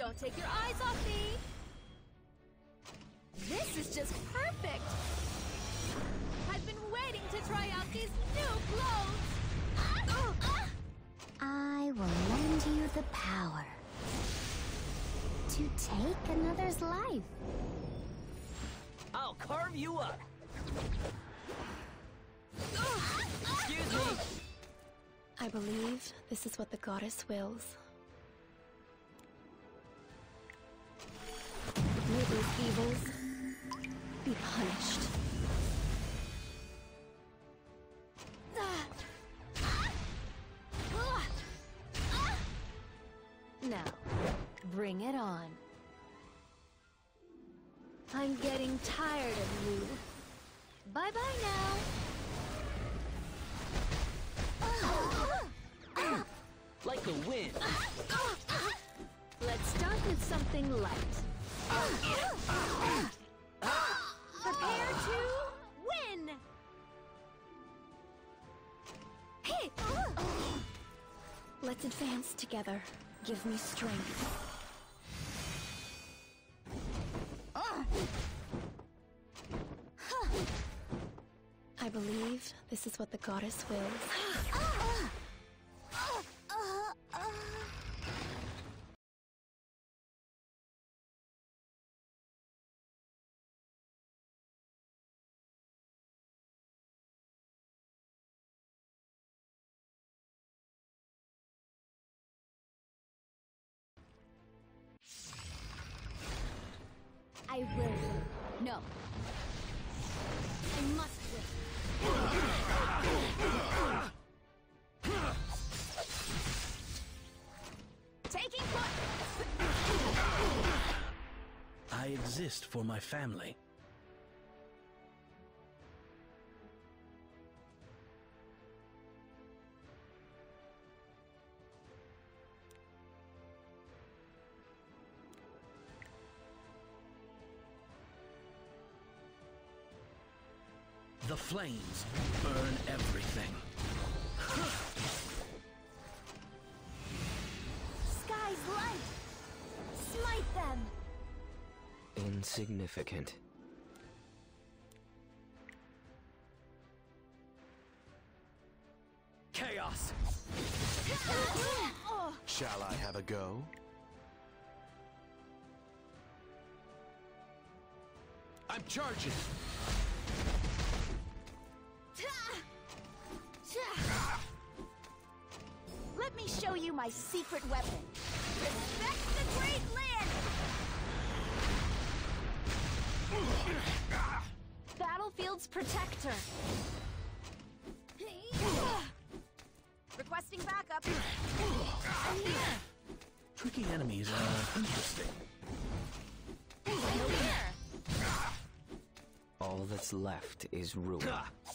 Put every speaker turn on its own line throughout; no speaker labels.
Don't take your eyes off me! This is just perfect! I've been waiting to try out these new clothes!
I will lend you the power to take another's life.
I'll carve you up! Excuse me!
I believe this is what the goddess wills. May these evils be punished. Now, bring it on. I'm getting tired of you. Bye-bye now.
Like the wind!
Let's start with something light.
Prepare to win! Hey!
Let's advance together. Give me strength. I believe this is what the goddess wills.
I will. No. I must win. Taking foot!
I exist for my family. The flames burn everything.
Sky's light! Smite them!
Insignificant. Chaos!
Shall I have a go? I'm charging!
Let me show you my secret weapon. Respect the Great Land! Battlefield's Protector. Requesting backup. I'm here.
Tricky enemies are interesting.
All that's left is ruin.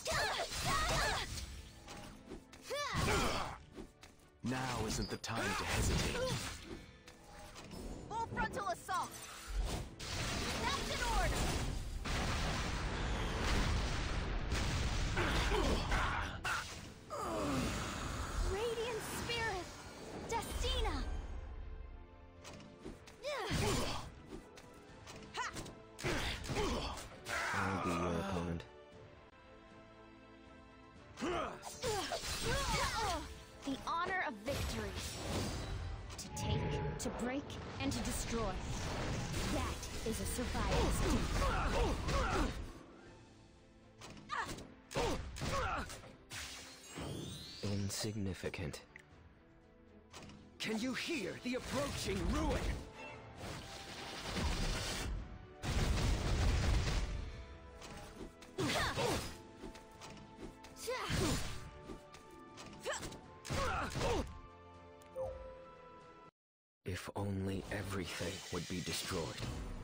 Now isn't the time to hesitate.
Full frontal assault. That's in order. Radiant Spirit, Destina.
I'll be your opponent.
The honor of victory. To take, to break, and to destroy. That is a survival's
Insignificant. Can you hear the approaching ruin? If only everything would be destroyed.